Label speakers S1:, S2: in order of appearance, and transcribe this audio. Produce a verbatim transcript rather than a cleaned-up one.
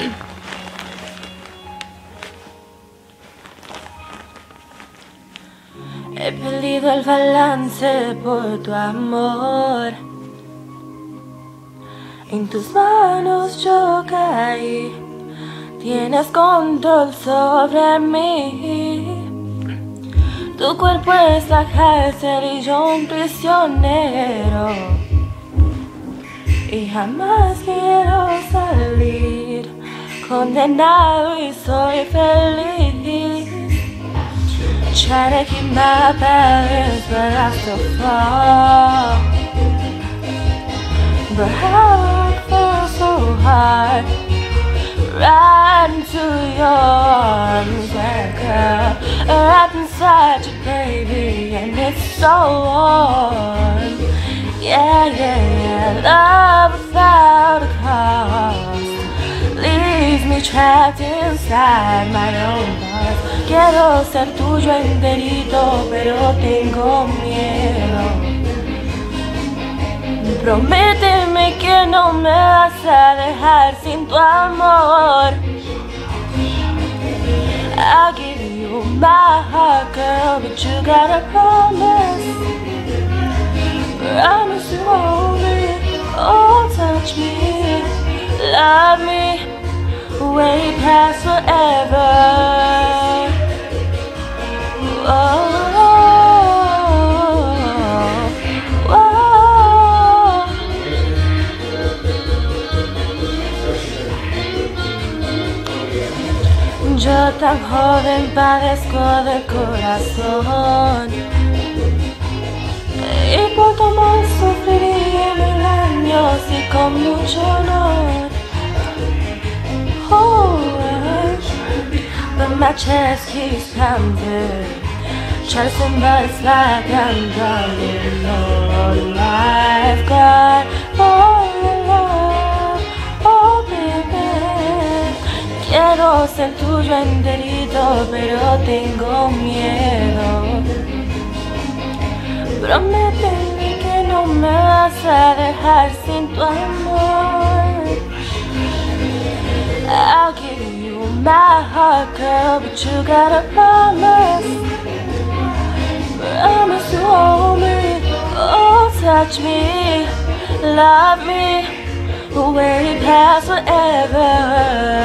S1: He perdido el balance por tu amor. En tus manos yo caí. Tienes control sobre mí. Tu cuerpo es la cárcel y yo un prisionero. Y jamás quiero salir. Condenado y soy feliz. Try to keep my balance, but I still fall. But how I feel so hard. Right into your arms like a wrapped inside you, baby, and it's so warm. Yeah, yeah, yeah. Love without a cost leaves me trapped inside my own heart. Quiero ser tuyo enterito, pero tengo miedo. Prométeme que no me vas a dejar sin tu amor. I'll give you my heart, girl, but you gotta promise. Promise to hold me, oh, touch me, love me, way past forever. Oh. Yo tan joven padezco del corazón y por tu amor sufriría mil años y con mucho honor. Oh, but my chest keeps pounding, chasing but it's like I'm dying. All I've got for your love, oh baby. Quiero ser tuyo enterito, pero tengo miedo. Prométeme que no me vas a dejar sin tu amor. I'll give you my heart, girl, but you gotta promise. Promise to hold me, oh, touch me, love me, way past forever.